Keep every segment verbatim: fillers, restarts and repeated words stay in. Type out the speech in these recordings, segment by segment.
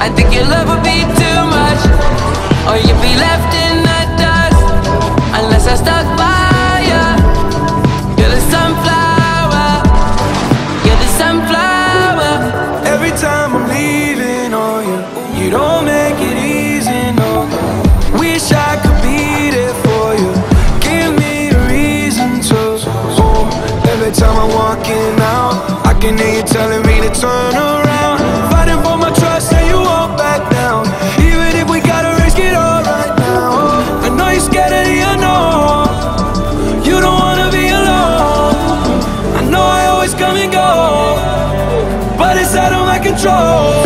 I think your love would be too much, or you'd be left in the dust unless I stuck by you. You're the sunflower, you're the sunflower. Every time I'm leaving on you, you don't make it easy, no. Wish I could be there for you, give me a reason to. Oh, every time I'm walking out, I can hear you telling me to turn around. Fighting for my trust and you won't back down. Even if we gotta risk it all right now. I know you're scared of the unknown, you don't wanna be alone. I know I always come and go, but it's out of my control.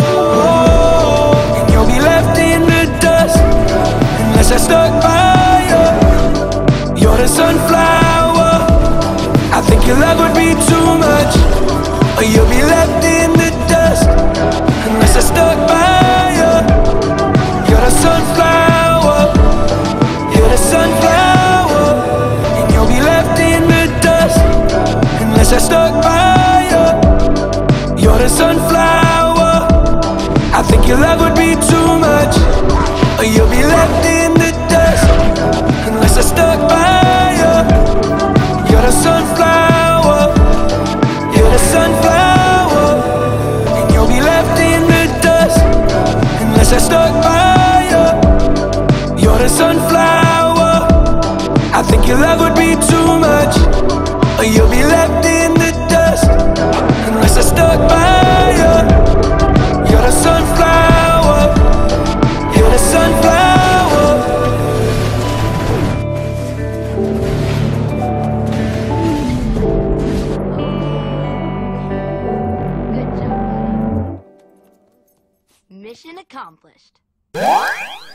And you'll be left in the dust unless I stuck by you. You're the sunflower, I think your love would be too much, or you'll be left in the dust unless I stuck by you. You're the sunflower, you're the sunflower, and you'll be left in the dust unless I stuck by you. You're the sunflower, I think your love would be too much, or you'll be left in the dust unless I stuck by you. You're the sunflower, you're the sunflower, and you'll be left in the dust unless I stuck by you. You're the sunflower, I think your love would be too much, or you'll be left in the dust unless I stuck by you. You're the sunflower, you're the sunflower. Mission accomplished.